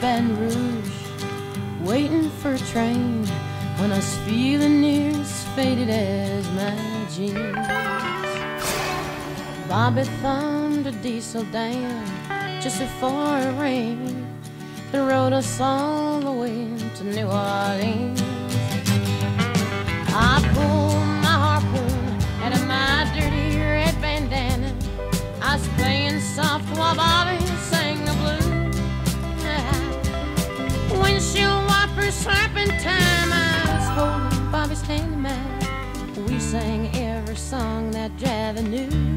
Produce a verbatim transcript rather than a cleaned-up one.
Baton Rouge, waiting for a train when I was feeling near as faded as my jeans. Bobby thumbed a diesel down just before it rained and rode us all the way to New Orleans. I pulled my harpoon out of my dirty red bandana. I was playing soft while Bobby sang the blues. Windshield wipers slapping time, I was holding Bobby's hand in mine. We sang every song that Javi knew.